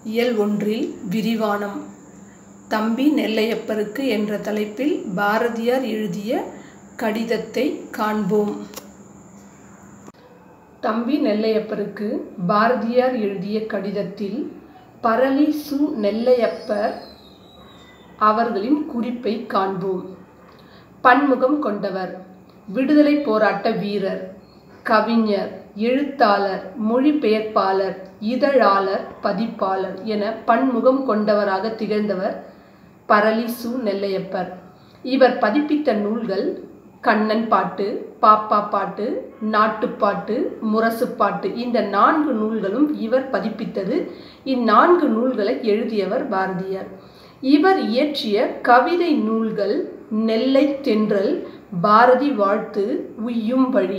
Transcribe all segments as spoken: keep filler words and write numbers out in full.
இயல் ஒன்றில் விரிவானம் தம்பி நெல்லையப்பருக்கு என்ற தலைப்பில் பாரதியார் எழுதிய கடிதத்தை காண்போம். தம்பி நெல்லையப்பருக்கு பாரதியார் எழுதிய கடிதத்தில் பரளி சு நெல்லையப்பர் அவர்களின் குறிப்பை காண்போம். பன்முகம் கொண்டவர், விடுதலை போராட்ட வீரர், கவிஞர், எழுத்தாளர், மொழிபெயர்ப்பாளர், இதழாளர், பதிப்பாளர் என பன்முகம் கொண்டவராக திகழ்ந்தவர் பரளி சு நெல்லையப்பர். இவர் பதிப்பித்த நூல்கள் கண்ணன் பாட்டு, பாப்பா பாட்டு, நாட்டுப்பாட்டு, முரசுப்பாட்டு. இந்த நான்கு நூல்களும் இவர் பதிப்பித்தது. இந்நான்கு நூல்களை எழுதியவர் பாரதியார். இவர் இயற்றிய கவிதை நூல்கள் நெல்லை தென்றல், பாரதி வாழ்த்து, உய்யும் வழி.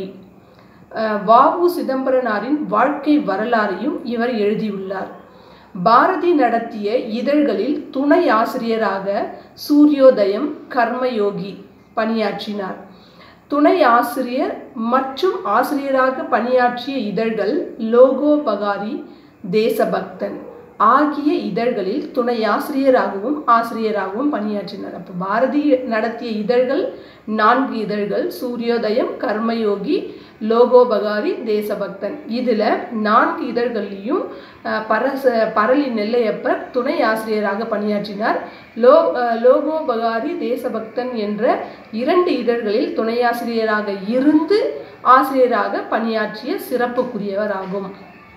வ உ சிதம்பரனாரின் வாழ்க்கை வரலாறையும் இவர் எழுதியுள்ளார். பாரதி நடத்திய இதழ்களில் துணை ஆசிரியராக சூரியோதயம், கர்மயோகி பணியாற்றினார். துணை ஆசிரியர் மற்றும் ஆசிரியராக பணியாற்றிய இதழ்கள் லோகோபகாரி, தேசபக்தன் ஆகிய இதழ்களில் துணை ஆசிரியராகவும் ஆசிரியராகவும் பணியாற்றினார். அப்போ பாரதி நடத்திய இதழ்கள் நான்கு இதழ்கள்: சூரியோதயம், கர்மயோகி, லோகோபகாரி, தேசபக்தன். இதில் நான்கு இதழ்கள்லையும் பரச பரளி நெல்லையப்பர் துணை ஆசிரியராக பணியாற்றினார். லோ லோகோபகாரி, தேசபக்தன் என்ற இரண்டு இதழ்களில் துணை ஆசிரியராக இருந்து ஆசிரியராக பணியாற்றிய சிறப்புக்குரியவர் ஆகும்.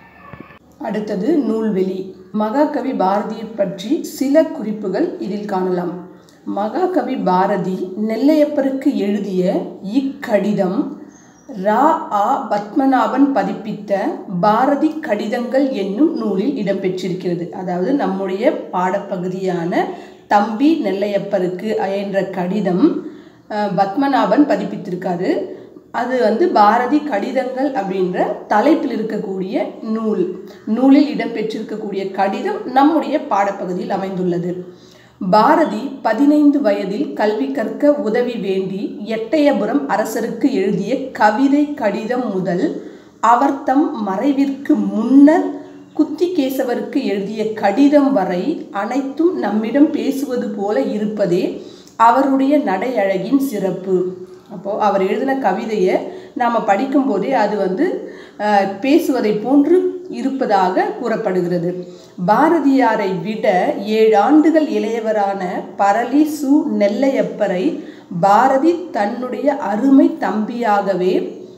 அடுத்தது நூல்வெளி. மகாகவி பாரதியை பற்றி சில குறிப்புகள் இதில் காணலாம். மகாகவி பாரதி நெல்லையப்பருக்கு எழுதிய இக்கடிதம் ரா ஆ பத்மநாபன் பதிப்பித்த பாரதி கடிதங்கள் என்னும் நூலில் இடம்பெற்றிருக்கிறது. அதாவது நம்முடைய பாடப்பகுதியான தம்பி நெல்லையப்பருக்கு என்ற கடிதம் பத்மநாபன் பதிப்பித்திருக்காரு. அது வந்து பாரதி கடிதங்கள் அப்படின்ற தலைப்பில் இருக்கக்கூடிய நூல். நூலில் இடம்பெற்றிருக்கக்கூடிய கடிதம் நம்முடைய பாடப்பகுதியில் அமைந்துள்ளது. பாரதி பதினைந்து வயதில் கல்வி கற்க உதவி வேண்டி எட்டயபுரம் அரசருக்கு எழுதிய கவிதை கடிதம் முதல் அவர் தம் மறைவிற்கு முன்னர் குத்திகேசவருக்கு எழுதிய கடிதம் வரை அனைத்தும் நம்மிடம் பேசுவது போல இருப்பதே அவருடைய நடை அழகின் சிறப்பு. அப்போது அவர் எழுதின கவிதையை நாம் படிக்கும்போதே அது வந்து பேசுவதை போன்று இருப்பதாக கூறப்படுகிறது. பாரதியாரை விட ஏழு ஆண்டுகள் இளையவரான பரளி சு நெல்லையப்பரை பாரதி தன்னுடைய அருமை தம்பியாகவே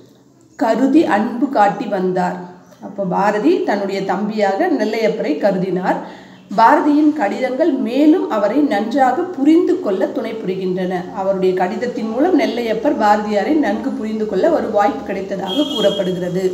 கருதி அன்பு காட்டி வந்தார். அப்போ பாரதி தன்னுடைய தம்பியாக நெல்லையப்பரை கருதினார். பாரதியின் கடிதங்கள் மேலும் அவரை நன்றாக புரிந்து கொள்ள துணை புரிகின்றன. அவருடைய கடிதத்தின் மூலம் நெல்லையப்பர் பாரதியாரை நன்கு புரிந்து கொள்ள ஒரு வாய்ப்பு கிடைத்ததாக கூறப்படுகிறது.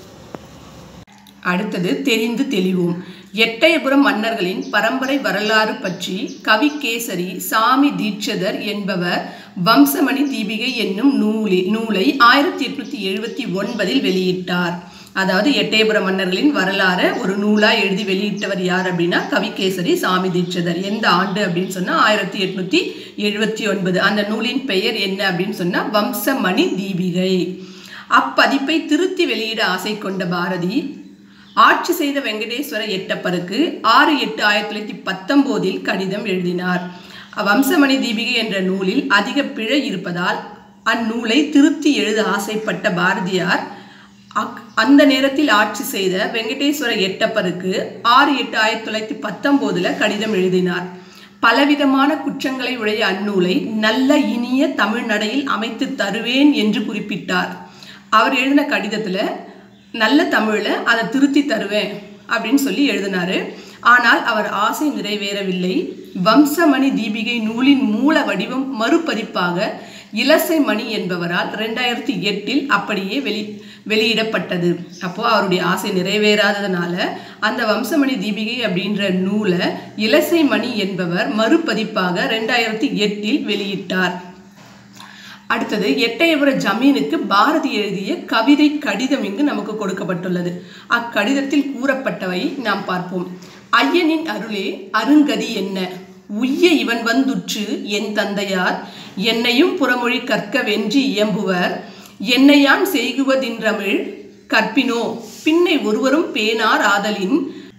அடுத்தது தெரிந்து தெளிவோம். எட்டயபுரம் மன்னர்களின் பரம்பரை வரலாறு பற்றி கவிகேசரி சாமி தீட்சிதர் என்பவர் வம்சமணி தீபிகை என்னும் நூலி நூலை ஆயிரத்தி எட்நூத்தி எழுபத்தி ஒன்பதில் வெளியிட்டார். அதாவது எட்டயபுரம் மன்னர்களின் வரலாறு ஒரு நூலாக எழுதி வெளியிட்டவர் யார் அப்படின்னா கவிகேசரி சாமி தீட்சிதர். எந்த ஆண்டு அப்படின்னு சொன்னால் ஆயிரத்தி எட்நூத்தி எழுபத்தி ஒன்பது. அந்த நூலின் பெயர் என்ன அப்படின்னு சொன்னால் வம்சமணி தீபிகை. அப்பதிப்பை திருத்தி வெளியிட ஆசை கொண்ட பாரதி ஆட்சி செய்த வெங்கடேஸ்வர எட்டப்பருக்கு ஆறு எட்டு ஆயிரத்தி தொள்ளாயிரத்தி பத்தொம்போதில் கடிதம் எழுதினார். வம்சமணி தீபிகை என்ற நூலில் அதிக பிழை இருப்பதால் அந்நூலை திருத்தி எழுத ஆசைப்பட்ட பாரதியார் அந்த நேரத்தில் ஆட்சி செய்த வெங்கடேஸ்வர எட்டப்பருக்கு ஆறு எட்டு ஆயிரத்தி தொள்ளாயிரத்தி பத்தொம்போதுல கடிதம் எழுதினார். பலவிதமான குற்றங்களை உடைய அந்நூலை நல்ல இனிய தமிழ் நடையில் அமைத்து தருவேன் என்று குறிப்பிட்டார். அவர் எழுதின கடிதத்துல நல்ல தமிழ்ல அதை திருத்தி தருவேன் அப்படின்னு சொல்லி எழுதினாரு. ஆனால் அவர் ஆசை நிறைவேறவில்லை. வம்சமணி தீபிகை நூலின் மூல வடிவம் மறுபதிப்பாக இலசை மணி என்பவரால் ரெண்டாயிரத்தி எட்டில் அப்படியே வெளி வெளியிடப்பட்டது. அப்போ அவருடைய ஆசை நிறைவேறாததுனால அந்த வம்சமணி தீபிகை அப்படின்ற நூலை இலசை மணி என்பவர் மறுபதிப்பாக ரெண்டாயிரத்தி எட்டில் வெளியிட்டார். அடுத்தது எட்டயபுர ஜமீனுக்கு பாரதி எழுதிய கவிதை கடிதம் இங்கு நமக்கு கொடுக்கப்பட்டுள்ளது. அக்கடிதத்தில் கூறப்பட்டவை நாம் பார்ப்போம். ஐயனின் அருளே அருங்கதி என்ன, உய்ய இவன் வந்துற்று என் தந்தையார், என்னையும் புறமொழி கற்க வென்றி இயம்புவர், என்னையான் செய்குவதின்றமிழ் கற்பினோ பின்னை ஒருவரும் பேனார் ஆதலின்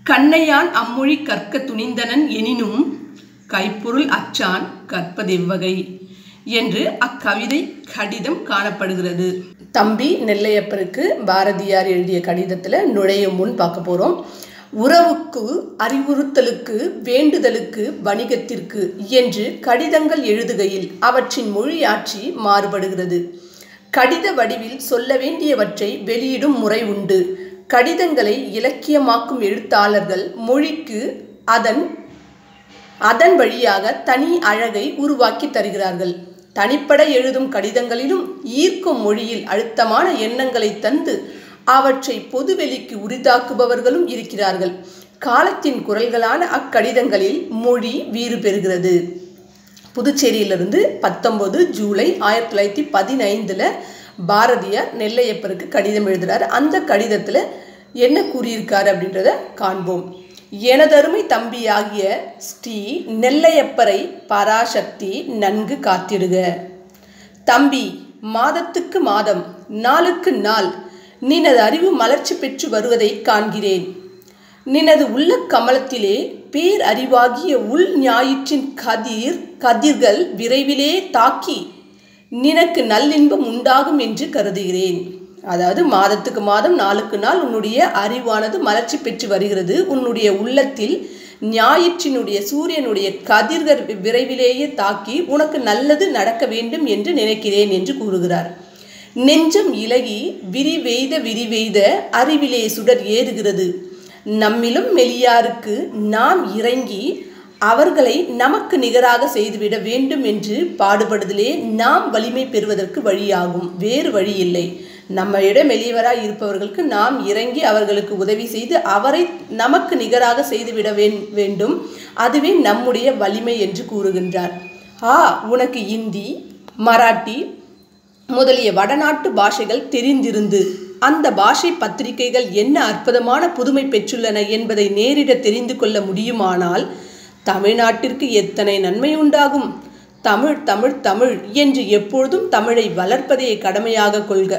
கண்ணையான் அம்மொழி கற்க துணிந்தனன் எனினும் கைப்பொருள் அச்சான் கற்பதெவ்வகை என்று அக்கவிதை கடிதம் காணப்படுகிறது. தம்பி நெல்லையப்பருக்கு பாரதியார் எழுதிய கடிதத்தில் நுழையும் முன் பார்க்க போகிறோம். உறவுக்கு, அறிவுறுத்தலுக்கு, வேண்டுதலுக்கு, வணிகத்திற்கு என்று கடிதங்கள் எழுதுகையில் அவற்றின் மொழியாட்சி மாறுபடுகிறது. கடித வடிவில் சொல்ல வேண்டியவற்றை வெளியிடும் முறை உண்டு. கடிதங்களை இலக்கியமாக்கும் எழுத்தாளர்கள் மொழிக்கு அதன் அதன் வழியாக தனி அழகை உருவாக்கி தருகிறார்கள். தனிப்பட எழுதும் கடிதங்களிலும் ஈர்க்கும் மொழியில் அழுத்தமான எண்ணங்களை தந்து அவற்றை பொதுவெளிக்கு உரிதாக்குபவர்களும் இருக்கிறார்கள். காலத்தின் குரல்களான அக்கடிதங்களில் மொழி வீறு பெறுகிறது. புதுச்சேரியிலிருந்து பத்தொன்பது ஜூலை ஆயிரத்தி தொள்ளாயிரத்தி பதினைந்தில் பாரதியார் நெல்லையப்பருக்கு கடிதம் எழுதுகிறார். அந்த கடிதத்தில் என்ன கூறியிருக்காரு அப்படின்றத காண்போம். எனதருமை தம்பியாகிய ஸ்ரீ நெல்லையப்பரை பராசக்தி நன்கு காத்திடுக. தம்பி, மாதத்துக்கு மாதம், நாளுக்கு நாள் நினது அறிவு மலர்ச்சி பெற்று வருவதை காண்கிறேன். நினது உள்ள கமலத்திலே பேர் அறிவாகிய உள் ஞாயிற்றின் கதிர் கதிர்கள் விரைவிலே தாக்கி நினக்கு நல்லின்பம் உண்டாகும் என்று கருதுகிறேன். அதாவது மாதத்துக்கு மாதம், நாளுக்கு நாள் உன்னுடைய அறிவானது மலர்ச்சி பெற்று வருகிறது. உன்னுடைய உள்ளத்தில் ஞாயிற்றினுடைய சூரியனுடைய கதிர்கள் விரைவிலேயே தாக்கி உனக்கு நல்லது நடக்க வேண்டும் என்று நினைக்கிறேன் என்று கூறுகிறார். நெஞ்சம் இலகி விரிவெய்த விரிவெய்த அறிவிலே சுடர் ஏறுகிறது. நம்மிலும் மெலியாருக்கு நாம் இறங்கி அவர்களை நமக்கு நிகராக செய்துவிட வேண்டும் என்று பாடுபடுதலே நாம் வலிமை பெறுவதற்கு வழியாகும். வேறு வழி இல்லை. நம்மிடம் மெலியவராய் இருப்பவர்களுக்கு நாம் இறங்கி அவர்களுக்கு உதவி செய்து அவரை நமக்கு நிகராக செய்துவிட வேண்டும். அதுவே நம்முடைய வலிமை என்று கூறுகின்றார். ஆ, உனக்கு இந்தி, மராட்டி முதலிய வடநாட்டு பாஷைகள் தெரிந்திருந்து அந்த பாஷை பத்திரிகைகள் என்ன அற்புதமான புதுமை பெற்றுள்ளன என்பதை நேரிட தெரிந்து கொள்ள முடியுமானால் தமிழ்நாட்டிற்கு எத்தனை நன்மை உண்டாகும். தமிழ் தமிழ் தமிழ் என்று எப்பொழுதும் தமிழை வளர்ப்பதே கடமையாக கொள்க.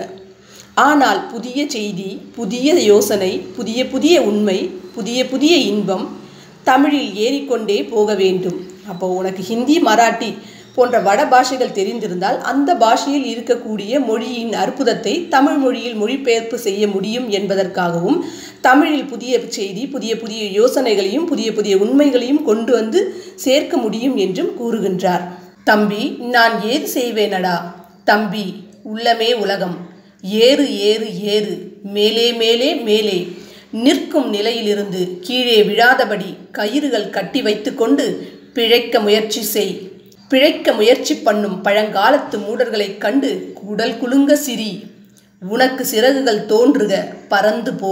ஆனால் புதிய செய்தி, புதிய யோசனை, புதிய புதிய உண்மை, புதிய புதிய இன்பம் தமிழில் ஏறிக்கொண்டே போக வேண்டும். அப்போ உனக்கு ஹிந்தி, மராட்டி போன்ற வட பாஷைகள் தெரிந்திருந்தால் அந்த பாஷையில் இருக்கக்கூடிய மொழியின் அற்புதத்தை தமிழ் மொழியில் மொழிபெயர்ப்பு செய்ய முடியும் என்பதற்காகவும் தமிழில் புதிய செய்தி, புதிய புதிய யோசனைகளையும் புதிய புதிய உண்மைகளையும் கொண்டு வந்து சேர்க்க முடியும் என்றும் கூறுகின்றார். தம்பி, நான் ஏது செய்வேனடா? தம்பி, உள்ளமே உலகம். ஏறு ஏறு ஏறு, மேலே மேலே மேலே, நிற்கும் நிலையிலிருந்து கீழே விழாதபடி கயிறுகள் கட்டி வைத்து கொண்டு பிழைக்க முயற்சி செய். பிழைக்க முயற்சி பண்ணும் பழங்காலத்து மூடர்களை கண்டு குடல் குலுங்க சிரி. உனக்கு சிறகுகள் தோன்றுக, பறந்து போ.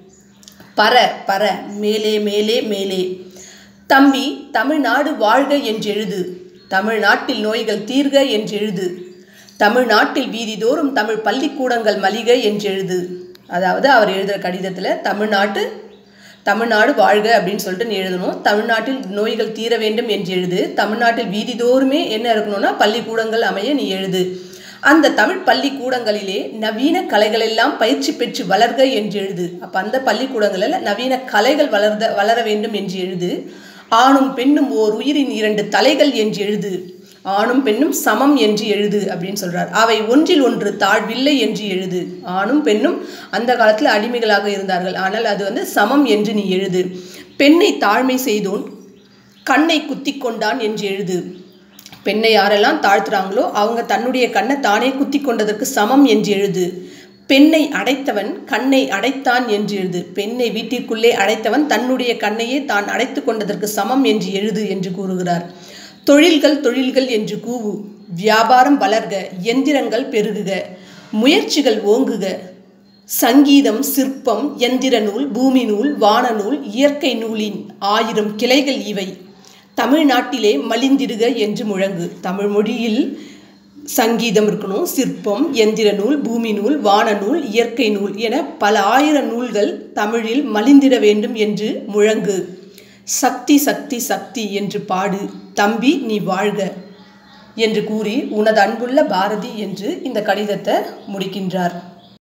பற பற, மேலே மேலே மேலே. தம்பி, தமிழ்நாடு வாழ்க என்றெழுது. தமிழ்நாட்டில் நோய்கள் தீர்க என்றெழுது. தமிழ்நாட்டில் வீதிதோறும் தமிழ் பள்ளிக்கூடங்கள் மலிக என்றெழுது. அதாவது அவர் எழுதுகிற கடிதத்தில் தமிழ்நாட்டு தமிழ்நாடு வாழ்க அப்படின்னு சொல்லிட்டு நீ எழுதணும். தமிழ்நாட்டில் நோய்கள் தீர வேண்டும் என்று எழுது. தமிழ்நாட்டில் வீதிதோறுமே என்ன இருக்கணும்னா பள்ளிக்கூடங்கள் அமைய நீ எழுது. அந்த தமிழ் பள்ளிக்கூடங்களிலே நவீன கலைகளெல்லாம் பயிற்சி பெற்று வளர்க என்று எழுது. அப்போ அந்த பள்ளிக்கூடங்களில் நவீன கலைகள் வளர்ந்த வளர வேண்டும் என்று எழுது. ஆணும் பெண்ணும் ஓர் உயிரின் இரண்டு தலைகள் என்று எழுது. ஆணும் பெண்ணும் சமம் என்று எழுது அப்படின்னு சொல்றார். அவை ஒன்றில் ஒன்று தாழ்வில்லை என்று எழுது. ஆணும் பெண்ணும் அந்த காலத்தில் அடிமைகளாக இருந்தார்கள், ஆனால் அது வந்து சமம் என்று நீ எழுது. பெண்ணை தாழ்மை செய்தோன் கண்ணை குத்தி கொண்டான் என்று எழுது. பெண்ணை யாரெல்லாம் தாழ்த்துறாங்களோ அவங்க தன்னுடைய கண்ணை தானே குத்தி கொண்டதற்கு சமம் என்று எழுது. பெண்ணை அடைத்தவன் கண்ணை அடைத்தான் என்று எழுது. பெண்ணை வீட்டிற்குள்ளே அடைத்தவன் தன்னுடைய கண்ணையே தான் அடைத்து கொண்டதற்கு சமம் என்று எழுது என்று கூறுகிறார். தொழில்கள் தொழில்கள் என்று கூவு. வியாபாரம் வளர்க, எந்திரங்கள் பெருகுக, முயற்சிகள் ஓங்குக. சங்கீதம், சிற்பம், எந்திர நூல், பூமி நூல், வானநூல், இயற்கை நூலின் ஆயிரம் கிளைகள் இவை தமிழ்நாட்டிலே மலிந்திடுக என்று முழங்கு. தமிழ் மொழியில் சங்கீதம் இருக்கணும், சிற்பம், எந்திர நூல், பூமி நூல், வானநூல், இயற்கை நூல் என பல ஆயிரம் நூல்கள் தமிழில் மலிந்திட வேண்டும் என்று முழங்கு. சக்தி சக்தி சக்தி என்று பாடு. தம்பி, நீ வாழ்க என்று கூறி உனது அன்புள்ள பாரதி என்று இந்த கடிதத்தை முடிக்கின்றார்.